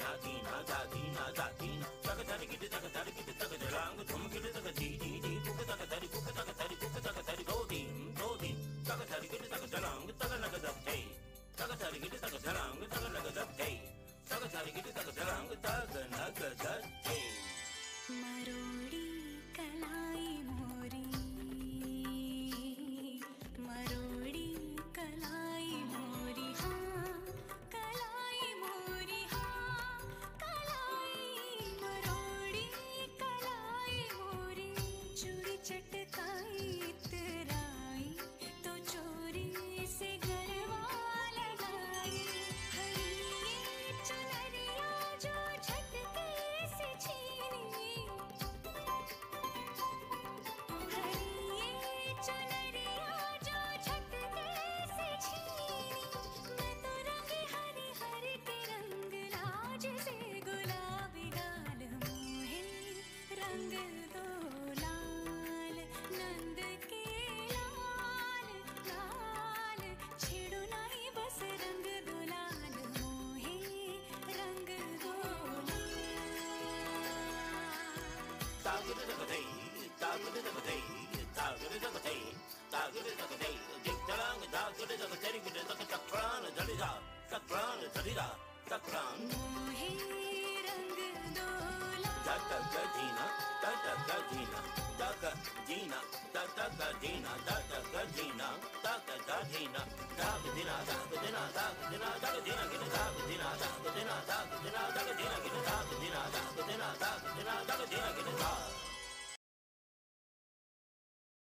tina da tina da tina taka tari kiti taka tari kiti taka jalang thum kiti taka di di di puka taka tari puka taka tari puka taka tari do di taka tari kiti taka jalang taka naga dap hey taka tari kiti taka jalang taka naga dap hey taka tari kiti taka jalang taka naga dap hey मरोड़ी कलाई मोरी मरोड़ी कलाई मोरी हाँ कलाई मोरी हाँ कलाई मरोड़ी कलाई मोरी चूड़ी चटकाई इतराई तो चोरी से गरबा लगाई हरी चुनरिया जो झटके से छीनी Gina,